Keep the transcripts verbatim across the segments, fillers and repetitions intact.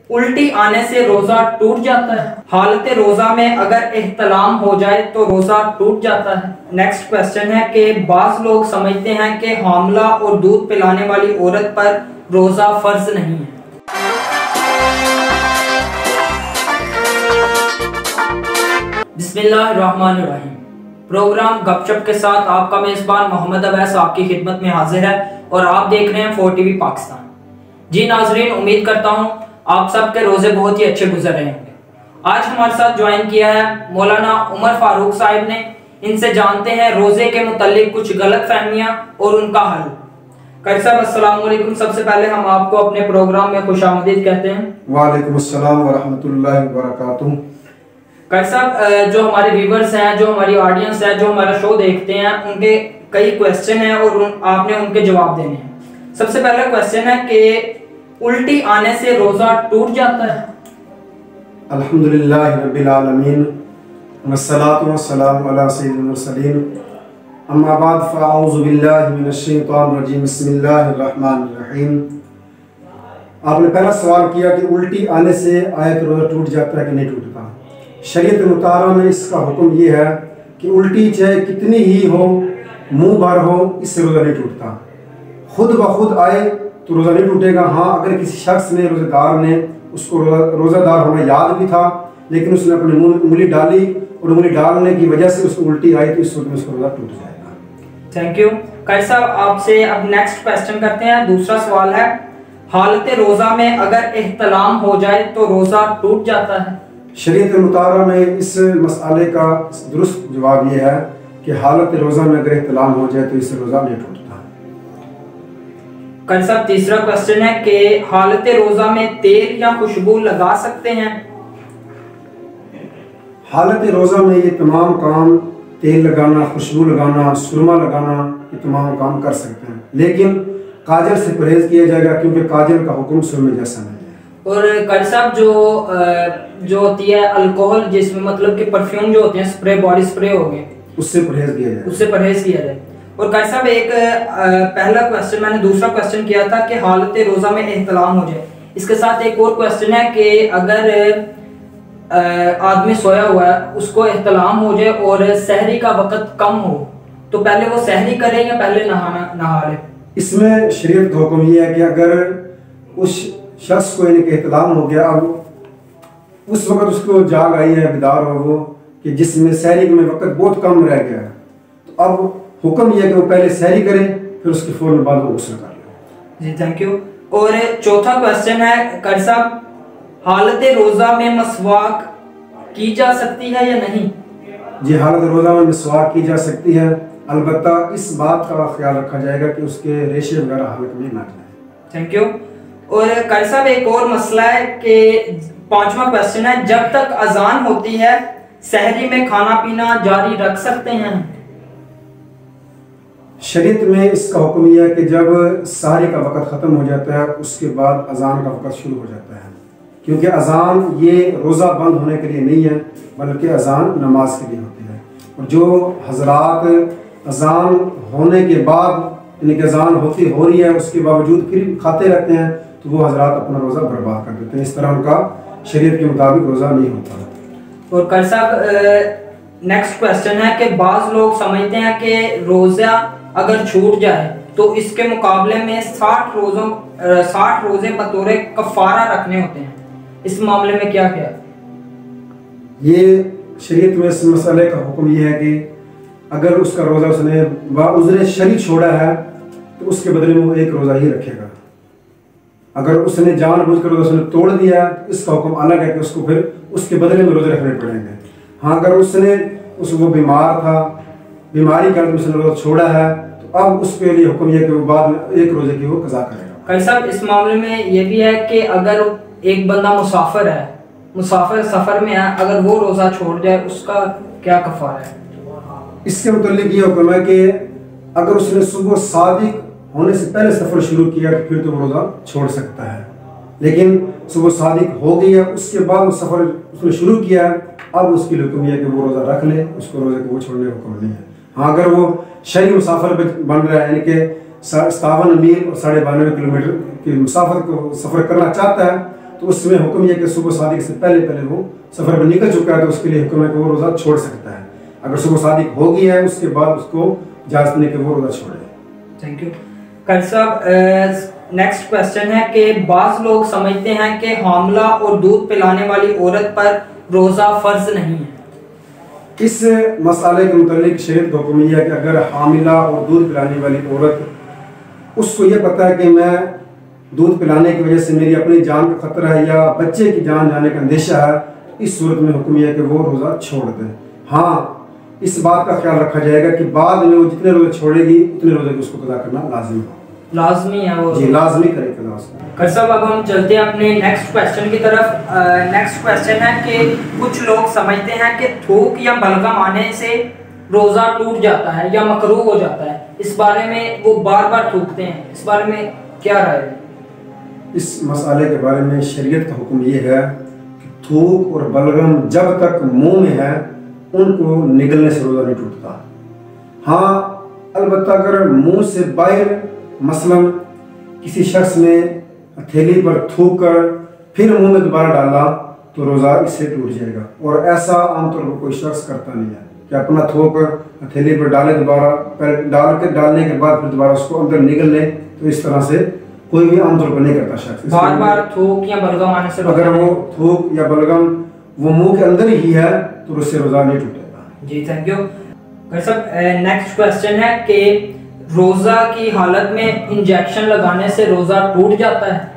उल्टी आने से रोजा टूट जाता है। हालत रोजा में अगर इहतलाम हो जाए तो रोजा टूट जाता है। नेक्स्ट क्वेश्चन है कि बाज लोग समझते हैं कि हामला और दूध पिलाने वाली औरत पर रोजा फर्ज नहीं है। बिस्मिल्लाहिर्रहमानिर्रहीम। प्रोग्राम गपशप के साथ आपका मेजबान मोहम्मद अवैस आपकी खिदमत में हाजिर है और आप देख रहे हैं फोर टीवी पाकिस्तान। जी नाजरीन, उम्मीद करता हूँ आप सबके रोजे बहुत ही अच्छे गुजर रहे होंगे। आज हमारे साथ ज्वाइन किया है मौलाना उमर फारूक साहब ने। इनसे जानते हैं रोजे के मुतालिक कुछ गलत फहमियां और उनका हल। कारी साहब अस्सलाम वालेकुम। सबसे पहले हम आपको अपने प्रोग्राम में खुशामदीद कहते हैं। वालेकुम अस्सलाम व रहमतुल्लाहि व बरकातुहू। कारी साहब, जो हमारे व्यूवर्स हैं, जो हमारी ऑडियंस है, जो हमारा शो देखते हैं, उनके कई क्वेश्चन हैं और उन, आपने उनके जवाब देने हैं। सबसे पहला क्वेश्चन है कि उल्टी आने से रोजा टूट जाता है? अल्हम्दुलिल्लाहि रब्बिल आलमीन वस्सलातु वस्सलामु अला सय्यिदिल मुरसलीन अम्मा बाद फ़अऊज़ु बिल्लाहि मिनश शैतानिर रजीम बिस्मिल्लाहिर रहमानिर रहीम। आपने पहला सवाल किया कि उल्टी आने से आयत रोजा टूट जाता है कि नहीं टूटता। शरीयत मुताहरा में इसका हुक्म ये है कि उल्टी चाहे कितनी ही हो, मुंह भर हो, इससे रोजा नहीं टूटता। खुद ब खुद आए तो रोज़ा नहीं टूटेगा। हाँ, अगर किसी शख्स ने, रोज़ेदार ने, उसको रोज़ादार होना याद भी था लेकिन उसने अपने मुंह में उंगली डाली और उंगली डालने की वजह से उसको उल्टी आई तो इस वक्त में उसका रोज़ा टूट जाएगा। Thank you. कारी साहब, आपसे अब नेक्स्ट क्वेश्चन करते हैं। दूसरा सवाल है, हालत रोज़ा में अगर इहतलाम हो जाए तो रोज़ा टूट जाता है? शरीयत मुताहरा में इस मसले का दुरुस्त जवाब यह है कि हालत रोज़ा में अगर इहतलाम हो जाए तो इससे रोज़ा नहीं टूटता। कारी साहब, तीसरा क्वेश्चन है कि हालत रोजा में तेल या खुशबू लगा सकते हैं? हालत रोज़ा में ये तमाम काम, तेल लगाना, खुशबू लगाना, सुरमा लगाना, ये तमाम काम कर सकते हैं, लेकिन काजल से परहेज किया जाएगा क्योंकि काजल का हुक्म सुरमे जैसा नहीं है। और कारी साहब, जो जो होती है अल्कोहल, जिसमें मतलब कि परफ्यूम जो होते हैं, स्प्रे, बॉडी स्प्रे हो गए, उससे परहेज किया जाए उससे परहेज किया जाए। और कारी साहब, एक पहला क्वेश्चन, मैंने दूसरा क्वेश्चन किया था कि हालत रोजा में इहतलाम हो जाए। इसके साथ एक और क्वेश्चन है कि अगर आदमी सोया हुआ है, उसको इहतलाम हो जाए और सहरी का वक्त कम हो, तो पहले वो सहरी करे या पहले नहाना नहा ले? इसमें शरीयत का हुक्म ये है कि अगर उस शख्स को यानी कि इहतलाम हो गया, अब उस वक्त उसको जाग आई है, बेदार हो वो, कि जिसमें सहरी में वक्त बहुत कम रह गया है, तो अब हुक्म यह है कि वो पहले सहरी करे, फिर उसके फौरन बाद वो गुस्ल कर ले। जी थैंक यू। और चौथा क्वेश्चन है कारी साहब, हालत रोजा में मसवाक की जा सकती है या नहीं? जी, हालत रोजा में मसवाक की जा सकती है, अलबत्ता इस बात का ख्याल रखा जाएगा कि उसके रेशे वगैरह हलक में ना जाए। Thank you. और कारी साहब, एक और मसला है कि पांचवा क्वेश्चन है, जब तक अजान होती है सहरी में खाना पीना जारी रख सकते हैं? शरीयत में इसका हुक्म यह है कि जब सहरी का वक़्त ख़त्म हो जाता है उसके बाद अजान का वक़्त शुरू हो जाता है, क्योंकि अजान ये रोज़ा बंद होने के लिए नहीं है बल्कि अजान नमाज के लिए होती है। और जो हजरात अजान होने के बाद यानी कि अजान होती हो रही है उसके बावजूद फिर खाते रहते हैं तो वो हजरात अपना रोज़ा बर्बाद कर देते हैं। इस तरह उनका शरीयत के मुताबिक रोज़ा नहीं होता। और कारी साहब, नेक्स्ट क्वेश्चन है कि बाज़ लोग समझते हैं कि रोज़ा अगर छूट जाए तो इसके मुकाबले में साठ रोजों साठ रोजे बतौर कफारा रखने होते हैं। इस मामले में क्या क्या? ये शरीयत में इस मसले का हुक्म ये है कि अगर उसका रोज़ा उसने बाउज़्र शरी छोड़ा है तो उसके बदले में वो एक रोज़ा ही रखेगा। अगर उसने जानबूझकर रोज़ा उसने तोड़ दिया तो इसका हुक्म अलग है कि उसको फिर उसके बदले में रोज़े रखने पड़ेंगे। हाँ, अगर उसने उस वो बीमार था, बीमारी का उसने रोज़ा छोड़ा है तो अब उसके लिए हुक्म यह कि वो बाद में एक रोज़े की वो कज़ा करेगा। कारी साहब, इस मामले में ये भी है कि अगर एक बंदा मुसाफिर है, मुसाफिर सफ़र में है, अगर वो रोज़ा छोड़ जाए उसका क्या कफ़ारा है? इसके मुतालिक ये हुक्म है कि अगर उसने सुबह सादिक होने से पहले सफ़र शुरू किया तो फिर तो वो रोज़ा छोड़ सकता है, लेकिन सुबह सादिक हो गई है उसके बाद वो सफ़र उसने शुरू किया है, अब उसके लिए हुक्म यह है कि वो रोज़ा रख ले, उसको रोज़े को वो छोड़ने का हुक्म नहीं है। हाँ, अगर वो शहरी मुसाफिर बन रहा है यानी कि सतावन मील और साढ़े बानवे किलोमीटर की मुसाफिर को सफ़र करना चाहता है तो उसमें हुक्म यह कि सुबह सादिक से पहले पहले वो सफ़र पर निकल चुका है तो उसके लिए हुक्म है कि वो रोज़ा छोड़ सकता है। अगर सुबह सादिक हो गई है उसके बाद उसको इजाज़त नहीं कि वो रोज़ा छोड़े। Thank you. कर साहब नेक्स्ट क्वेश्चन है कि बाज़ लोग समझते हैं कि हामला और दूध पिलाने वाली औरत पर रोज़ा फ़र्ज नहीं है। इस मसाले के मुतालिक शरीयत का हुक्म यह है कि अगर हामिला और दूध पिलाने वाली औरत, उसको ये पता है कि मैं दूध पिलाने की वजह से मेरी अपनी जान का खतरा है या बच्चे की जान जाने का अंदेशा है, इस सूरत में हुक्म यह है कि वो रोज़ा छोड़ दे। हाँ, इस बात का ख्याल रखा जाएगा कि बाद में वो जितने रोज़े छोड़ेगी उतने रोज़े को उसको कज़ा करना लाजिम हो। लाजमी है वो, जी लाजमी करे कज़ा उसको। कर साहब अब हम चलते हैं अपने नेक्स्ट क्वेश्चन की तरफ। नेक्स्ट क्वेश्चन है कि कुछ लोग समझते हैं कि थूक या बलगम आने से रोज़ा टूट जाता है या मकरूह हो जाता है, इस बारे में वो बार बार थूकते हैं, इस बारे में क्या राय है? इस मसाले के बारे में शरीयत का हुक्म ये है कि थूक और बलगम जब तक मुंह में है उनको निगलने से रोज़ा नहीं टूटता। हाँ, अलबत्ता अगर मुंह से बाहर मसलन किसी शख्स ने हथेली पर थूक कर फिर मुंह में दोबारा डाला तो रोज़ा इससे टूट जाएगा। और ऐसा आमतौर पर कोई शख्स करता नहीं है कि अपना थूक हथेली पर डाले, दोबारा डाल के डालने के बाद फिर दोबारा उसको अंदर निगल ले, तो इस तरह से कोई भी आमतौर पर नहीं करता शख्स। बार बार थूक या बलगम आने से अगर वो थूक या बलगम वो मुंह के अंदर ही है तो उससे रोज़ा नहीं टूटेगा। जी थैंक यू। नेक्स्ट क्वेश्चन है कि रोज़ा की हालत में इंजेक्शन लगाने से रोज़ा टूट जाता है?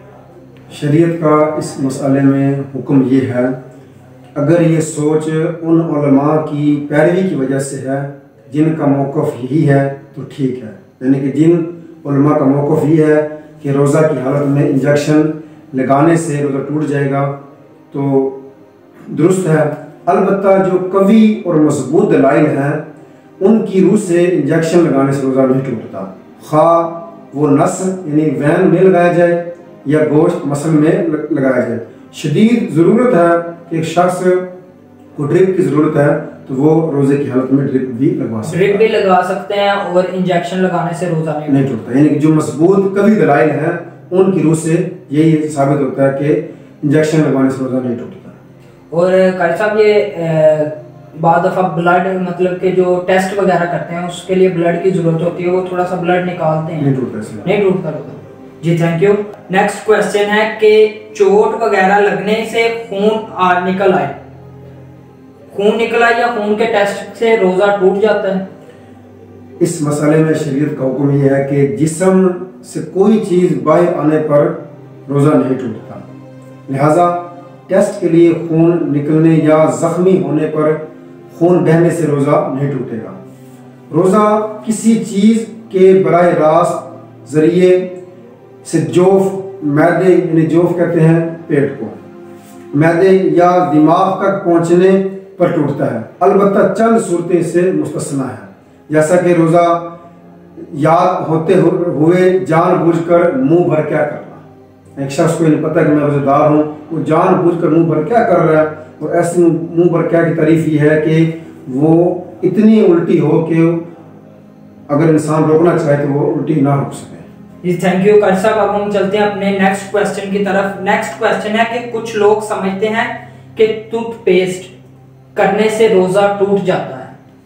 शरीयत का इस मसाले में हुक्म ये है, अगर ये सोच उन उलमा की पैरवी की वजह से है जिनका मौक़िफ़ यही है तो ठीक है, यानी कि जिन उलमा का मौक़िफ़ ये है कि रोज़ा की हालत में इंजेक्शन लगाने से रोज़ा टूट जाएगा तो दुरुस्त है। अलबत्ता जो कवी और मजबूत दलाइल हैं उनकी रूह से इंजेक्शन लगाने से रोज़ा नहीं टूटता, खा वो नस यानी वैन में लगाया जाए या गोश्त मसल में लगाया जाए। शदीद ज़रूरत है कि एक शख्स को ड्रिप की ज़रूरत है तो वो रोज़े की हालत में ड्रिप भी लगवा सकते हैं, ड्रिप भी लगा सकते हैं और इंजेक्शन लगाने से रोज़ा नहीं नहीं टूटता। यानी कि जो मजबूत कवी दलाइल हैं उनकी रूह से यही साबित होता है कि इंजेक्शन लगवाने से रोज़ा नहीं टूटता। और कारी साहब ये बाद दफ़ा ब्लड मतलब के जो टेस्ट वगैरह करते हैं उसके लिए ब्लड की ज़रूरत होती है, वो थोड़ा सा ब्लड निकालते हैं, नहीं टूटता नहीं टूटता रोज़ा। जी थैंक यू। नेक्स्ट क्वेश्चन है कि चोट वगैरह लगने से खून आ, निकल आए खून निकल आए या खून के टेस्ट से रोज़ा टूट जाता है? इस मसले में शरीयत का हुक्म यह है कि जिस्म से कोई चीज़ बाहर आने पर रोज़ा नहीं टूटता, लिहाजा टेस्ट के लिए खून निकलने या ज़ख्मी होने पर खून बहने से रोज़ा नहीं टूटेगा। रोज़ा किसी चीज़ के बराह रास्त ज़रिए से जोफ, मैदे यानी जोफ कहते हैं पेट को, मैदे या दिमाग तक पहुँचने पर टूटता है। अलबत्ता चंद सूरतें इससे मुस्तस्ना है, जैसा कि रोज़ा याद होते हुए जानबूझकर मुंह भर क्या करना। एक शख्स को नहीं पता कि मैं रोज़ेदार हूँ, वो जानबूझकर मुंह भर क्या कर रहा है, और ऐसी मुंह भर क्या की तारीफ ये है कि वो इतनी उल्टी हो कि अगर इंसान रोकना चाहे तो वो उल्टी ना रोक सके। जी थैंक यू कारी साहब। अब हम चलते हैं अपने नेक्स्ट क्वेश्चन की तरफ। नेक्स्ट क्वेश्चन है कि कुछ लोग समझते हैं कि टूथपेस्ट करने से रोज़ा टूट जाता है।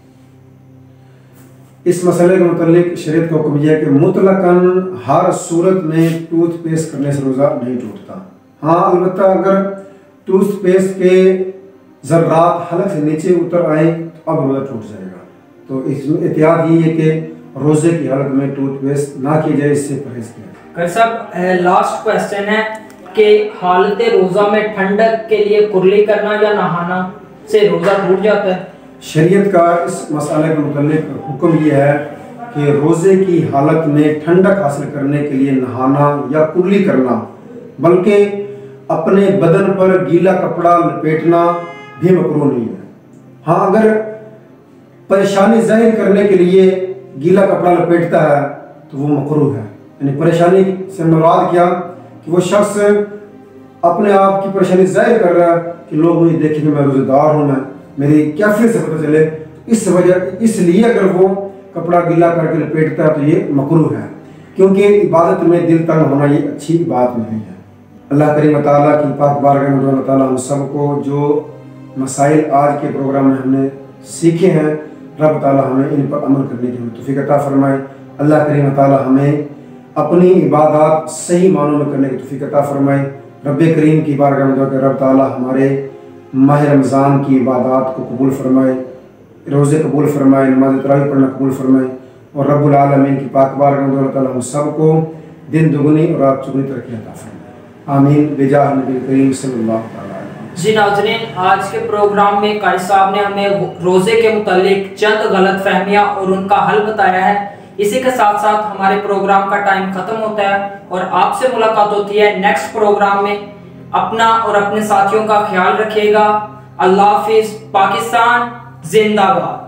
इस मसले के मुतालिक शरीयत का हुक्म यह है कि मुतलकन हर सूरत में टूथपेस्ट करने से रोज़ा नहीं टूटता। हाँ, अलबत्ता अगर टूथपेस्ट के ज़र्रात हलक से नीचे उतर आए तो अब रोज़ा टूट जाएगा। तो इसमें एहतियात ये है कि रोज़े की हालत में टूथपेस्ट ना की जाए, इससे परहेज किया। कर साहब लास्ट क्वेश्चन है कि हालत रोज़ा में ठंडक के लिए कुरली करना या नहाना से रोज़ा टूट जाता है? शरीयत का इस मसले के मुतालिक हुक्म यह है कि रोज़े की हालत में ठंडक हासिल करने के लिए नहाना या कुरली करना, बल्कि अपने बदन पर गीला कपड़ा लपेटना भी मकरूह नहीं है। हाँ, अगर परेशानी जाहिर करने के लिए गीला कपड़ा लपेटता है तो वो मकरूह है। यानी परेशानी से मुराद क्या कि वो शख्स अपने आप की परेशानी जाहिर कर रहा है कि लोग मुझे देखें कि मैं रोज़ेदार हूँ, मैं मेरी कैफियत से पता चले, इस वजह इसलिए अगर वो कपड़ा गीला करके लपेटता है तो ये मकरूह है, क्योंकि इबादत में दिल तंग होना ये अच्छी बात नहीं है। अल्लाह करीम ताला की पाक बारगाह में अल्लाह ताला हम सबको जो मसाइल आज के प्रोग्राम में हमने सीखे हैं, रब ताला हमें इन पर अमल करने की तौफीक अता फरमाए। अल्लाह करीम ताला हमें अपनी इबादत सही मानों में करने की तौफीक अता फरमाए। रब करीम की बारगाह में दुआ कि रब ताला हमारे माह रमज़ान की इबादत को कबूल फरमाए, रोज़े कबूल फरमाए, नमाज तरावी पढ़ना कबूल फरमाए और रब्बुल आलमीन की पाक बारगाह में अल्लाह ताला हम सबको दिन दुगनी और रात चौगुनी तरक्की अता फरमाए। आमीन बिजाह नबी करीम सल्लल्लाहु अलैहि वसल्लम। जी नाज़रीन, आज के प्रोग्राम में कारी साहब ने हमें रोज़े के मुतालिक चंद गलत फहमियाँ और उनका हल बताया है। इसी के साथ साथ हमारे प्रोग्राम का टाइम खत्म होता है और आपसे मुलाकात होती है नेक्स्ट प्रोग्राम में। अपना और अपने साथियों का ख्याल रखिएगा। अल्लाह हाफिज। पाकिस्तान जिंदाबाद।